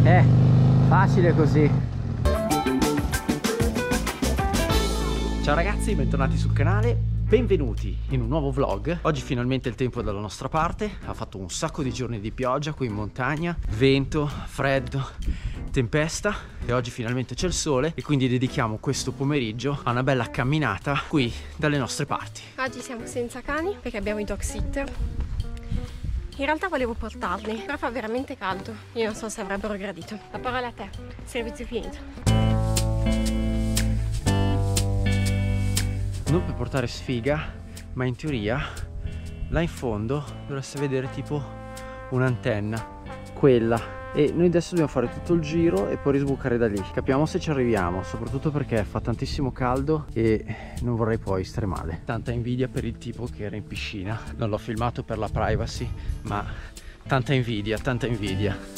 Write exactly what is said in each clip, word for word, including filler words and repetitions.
Eh, facile così. Ciao ragazzi, bentornati sul canale, benvenuti in un nuovo vlog. Oggi finalmente il tempo è dalla nostra parte, ha fatto un sacco di giorni di pioggia qui in montagna, vento, freddo, tempesta e oggi finalmente c'è il sole e quindi dedichiamo questo pomeriggio a una bella camminata qui dalle nostre parti. Oggi siamo senza cani perché abbiamo i dog sitter. In realtà volevo portarli, però fa veramente caldo, io non so se avrebbero gradito. La parola a te, servizio finito. Non per portare sfiga, ma in teoria là in fondo dovreste vedere tipo un'antenna, quella, e noi adesso dobbiamo fare tutto il giro e poi risbucare da lì. Capiamo se ci arriviamo, soprattutto perché fa tantissimo caldo e non vorrei poi stare male. Tanta invidia per il tipo che era in piscina, non l'ho filmato per la privacy, ma tanta invidia, tanta invidia.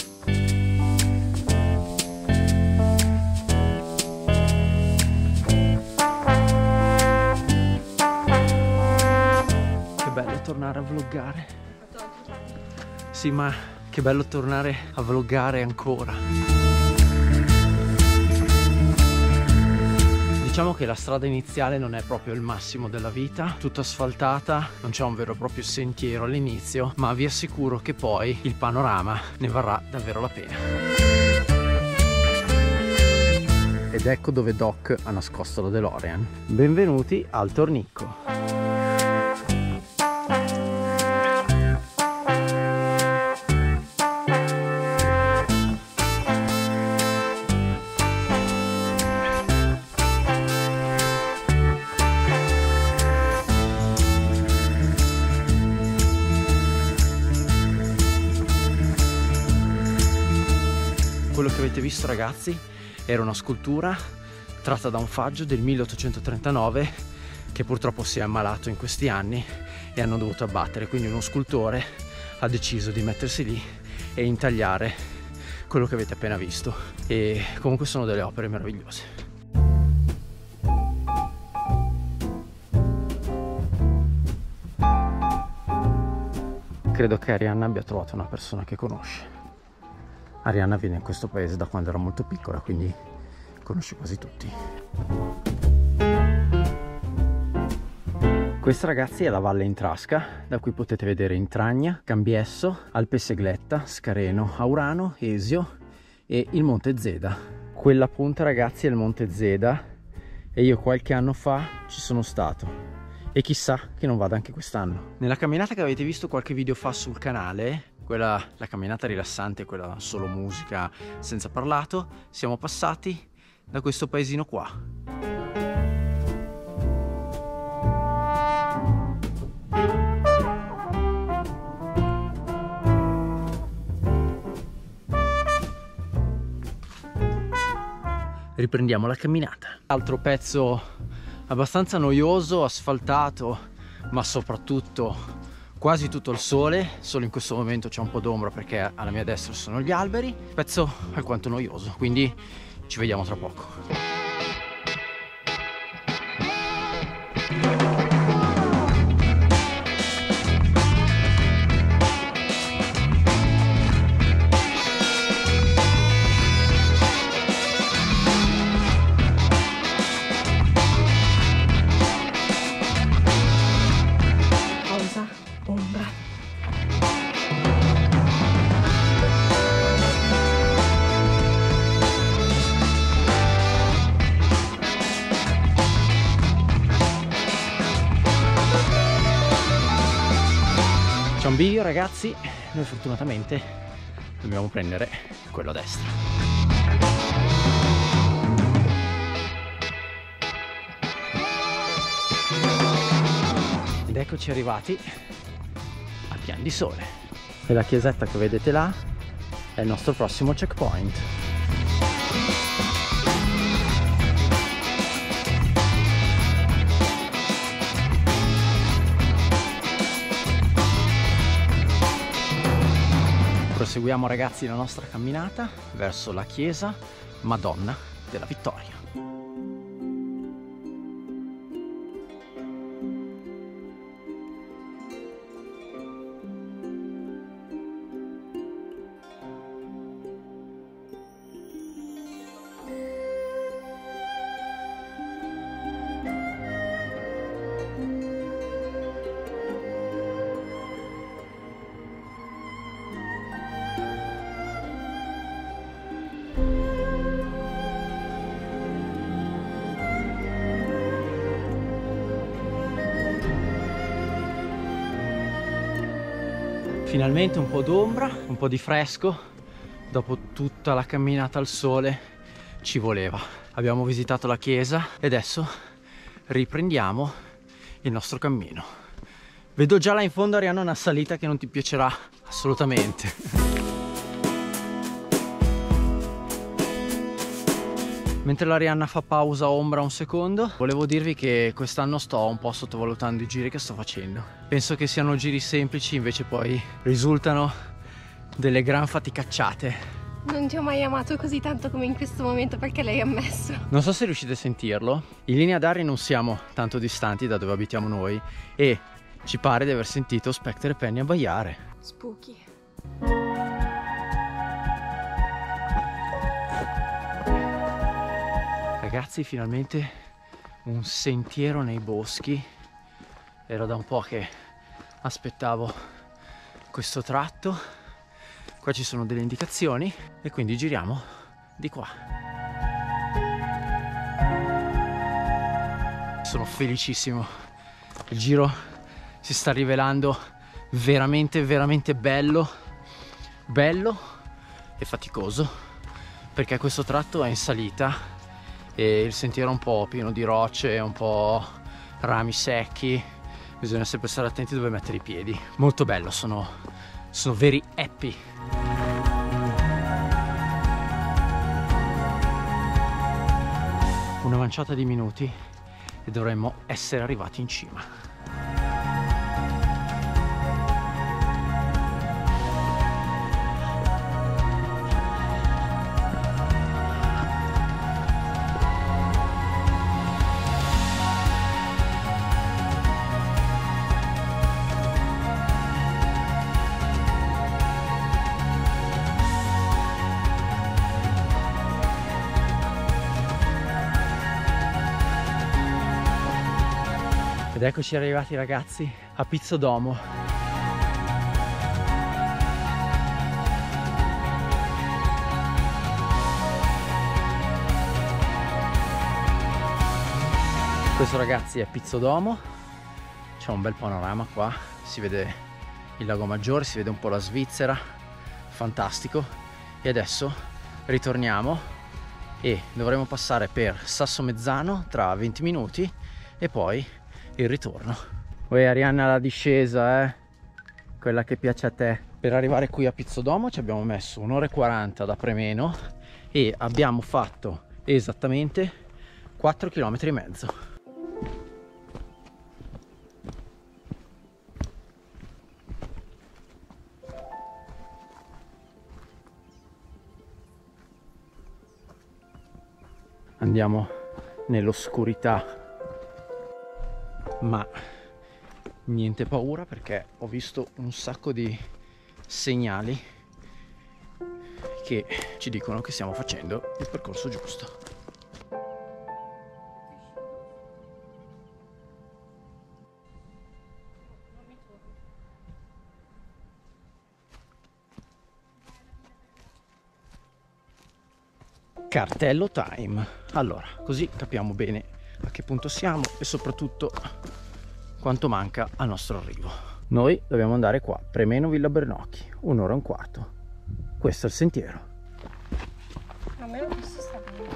Tornare a vloggare. Sì, ma che bello tornare a vloggare ancora. Diciamo che la strada iniziale non è proprio il massimo della vita, tutta asfaltata, non c'è un vero e proprio sentiero all'inizio, ma vi assicuro che poi il panorama ne varrà davvero la pena. Ed ecco dove Doc ha nascosto la DeLorean. Benvenuti al Tornicco. Quello che avete visto, ragazzi, era una scultura tratta da un faggio del milleottocentotrentanove che purtroppo si è ammalato in questi anni e hanno dovuto abbattere, quindi uno scultore ha deciso di mettersi lì e intagliare quello che avete appena visto, e comunque sono delle opere meravigliose. Credo che Arianna abbia trovato una persona che conosce. Arianna viene in questo paese da quando era molto piccola, quindi conosce quasi tutti. Questa, ragazzi, è la Valle Intrasca, da cui potete vedere Intragna, Cambiesso, Alpe Segletta, Scareno, Aurano, Esio e il Monte Zeda. Quella punta, ragazzi, è il Monte Zeda e io qualche anno fa ci sono stato e chissà che non vada anche quest'anno. Nella camminata che avete visto qualche video fa sul canale, quella, la camminata rilassante, quella solo musica senza parlato, siamo passati da questo paesino qua. Riprendiamo la camminata. Altro pezzo abbastanza noioso, asfaltato, ma soprattutto quasi tutto il sole, solo in questo momento c'è un po' d'ombra perché alla mia destra sono gli alberi, pezzo alquanto noioso, quindi ci vediamo tra poco. C'è un bivio, ragazzi, noi fortunatamente dobbiamo prendere quello a destra. Ed eccoci arrivati a Pian di Sole. E la chiesetta che vedete là è il nostro prossimo checkpoint. Proseguiamo, ragazzi, la nostra camminata verso la chiesa Madonna della Vittoria. Finalmente un po' d'ombra, un po' di fresco. Dopo tutta la camminata al sole ci voleva. Abbiamo visitato la chiesa e adesso riprendiamo il nostro cammino. Vedo già là in fondo, Arianna, una salita che non ti piacerà assolutamente. Mentre l'Arianna fa pausa ombra un secondo, volevo dirvi che quest'anno sto un po' sottovalutando i giri che sto facendo. Penso che siano giri semplici, invece poi risultano delle gran faticacciate. Non ti ho mai amato così tanto come in questo momento, perché l'hai ammesso. Non so se riuscite a sentirlo, in linea d'aria non siamo tanto distanti da dove abitiamo noi e ci pare di aver sentito Spectre e Penny abbaiare. Spooky. Ragazzi, finalmente un sentiero nei boschi. Era da un po' che aspettavo questo tratto. Qua ci sono delle indicazioni e quindi giriamo di qua. Sono felicissimo. Il giro si sta rivelando veramente veramente bello, bello e faticoso, perché questo tratto è in salita e il sentiero è un po' pieno di rocce, un po' rami secchi, bisogna sempre stare attenti dove mettere i piedi. Molto bello, sono, sono very happy. Una manciata di minuti e dovremmo essere arrivati in cima. Ed eccoci arrivati, ragazzi, a Pizzodomo. Questo, ragazzi, è Pizzodomo. C'è un bel panorama qua, si vede il lago Maggiore, si vede un po' la Svizzera, fantastico. E adesso ritorniamo e dovremo passare per Sassomezzano tra venti minuti e poi il ritorno. Uè, Arianna, la discesa, eh? Quella che piace a te. Per arrivare qui a Pizzodomo ci abbiamo messo un'ora e quaranta da Premeno e abbiamo fatto esattamente quattro chilometri e mezzo. Andiamo nell'oscurità, ma niente paura, perché ho visto un sacco di segnali che ci dicono che stiamo facendo il percorso giusto. Cartello time. Allora, così capiamo bene a che punto siamo e soprattutto quanto manca al nostro arrivo. Noi dobbiamo andare qua, Premeno Villa Bernocchi, un'ora e un quarto. Questo è il sentiero. A me questo sta bene.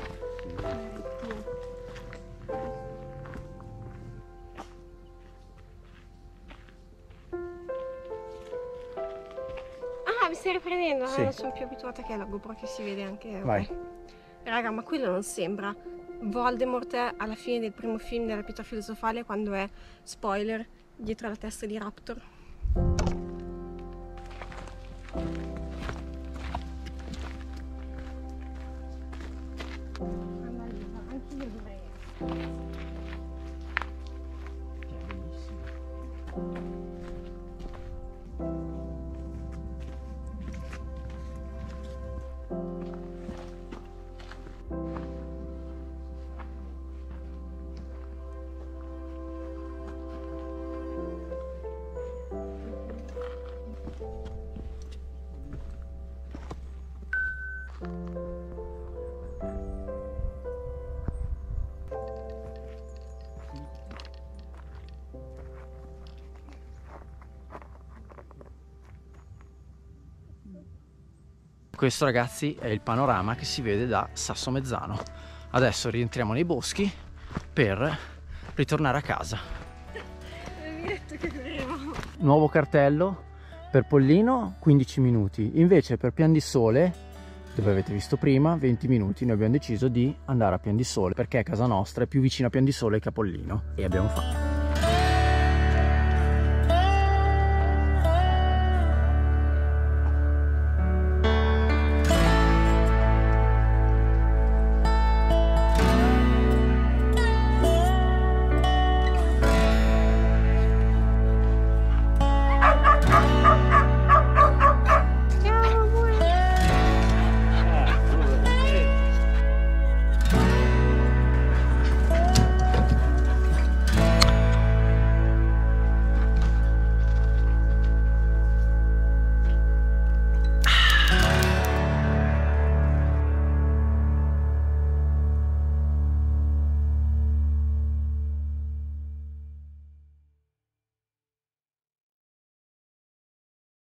Ah, mi stai riprendendo? Sì. Non sono più abituata che è la GoPro che si vede anche. Vai. Raga, ma quello non sembra Voldemort alla fine del primo film della pietra filosofale, quando è, spoiler, dietro la testa di Raptor. Anche io dovrei. Questo ragazzi è il panorama che si vede da Sassomezzano. Adesso rientriamo nei boschi per ritornare a casa. Avevi detto che correvamo. Nuovo cartello per Pollino quindici minuti, invece per Pian di Sole, dove avete visto prima, venti minuti. Noi abbiamo deciso di andare a Pian di Sole perché casa nostra è più vicino a Pian di Sole che a Pollino e abbiamo fatto.